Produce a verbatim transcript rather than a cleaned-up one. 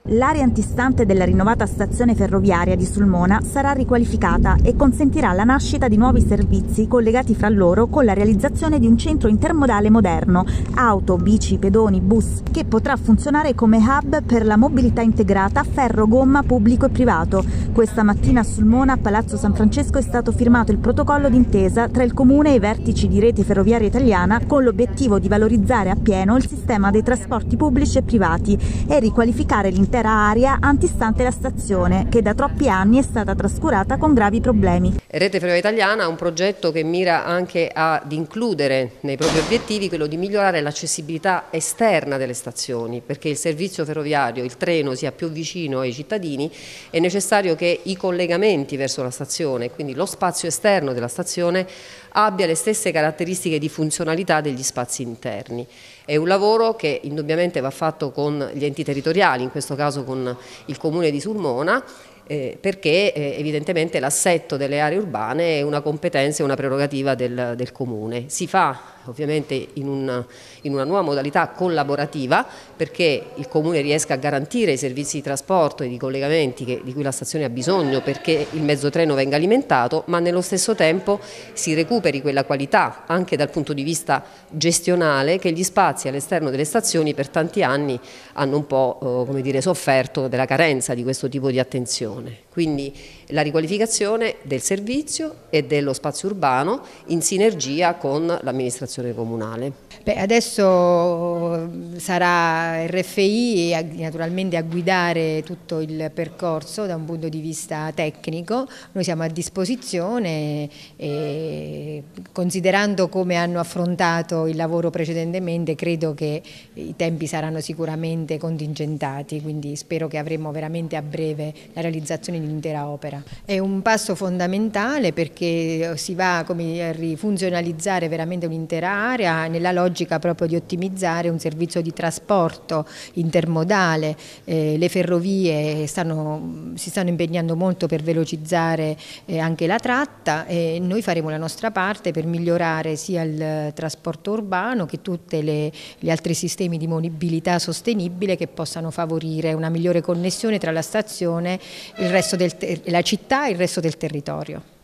L'area antistante della rinnovata stazione ferroviaria di Sulmona sarà riqualificata e consentirà la nascita di nuovi servizi collegati fra loro con la realizzazione di un centro intermodale moderno, auto, bici, pedoni, bus, che potrà funzionare come hub per la mobilità integrata ferro-gomma pubblico e privato. Questa mattina a Sulmona, a Palazzo San Francesco, è stato firmato il protocollo d'intesa tra il Comune e i vertici di Rete Ferroviaria Italiana con l'obiettivo di valorizzare appieno il sistema dei trasporti pubblici e privati e riqualificare l'intera area antistante la stazione, che da troppi anni è stata trascurata con gravi problemi. Rete Ferroviaria Italiana ha un progetto che mira anche ad includere nei propri obiettivi quello di migliorare l'accessibilità esterna delle stazioni, perché il servizio ferroviario, il treno, sia più vicino ai cittadini. È necessario che i collegamenti verso la stazione, quindi lo spazio esterno della stazione, abbia le stesse caratteristiche di funzionalità degli spazi interni. È un lavoro che indubbiamente va fatto con gli enti territoriali, in questo caso con il Comune di Sulmona, Eh, perché eh, evidentemente l'assetto delle aree urbane è una competenza e una prerogativa del, del Comune. Si fa ovviamente in, un, in una nuova modalità collaborativa, perché il Comune riesca a garantire i servizi di trasporto e di collegamenti che, di cui la stazione ha bisogno perché il mezzo treno venga alimentato, ma nello stesso tempo si recuperi quella qualità anche dal punto di vista gestionale che gli spazi all'esterno delle stazioni per tanti anni hanno un po' eh, come dire, sofferto della carenza di questo tipo di attenzione. Quindi la riqualificazione del servizio e dello spazio urbano in sinergia con l'amministrazione comunale. Beh, adesso sarà R F I naturalmente a guidare tutto il percorso da un punto di vista tecnico. Noi siamo a disposizione e, considerando come hanno affrontato il lavoro precedentemente, credo che i tempi saranno sicuramente contingentati, quindi spero che avremo veramente a breve la realizzazione di un'intera opera. È un passo fondamentale perché si va come a rifunzionalizzare veramente un'intera area nella logica proprio di ottimizzare un servizio di trasporto intermodale. Eh, le ferrovie stanno, si stanno impegnando molto per velocizzare eh, anche la tratta e noi faremo la nostra parte per migliorare sia il trasporto urbano che tutti gli altri sistemi di mobilità sostenibile che possano favorire una migliore connessione tra la stazione, il resto del, la città e il resto del territorio.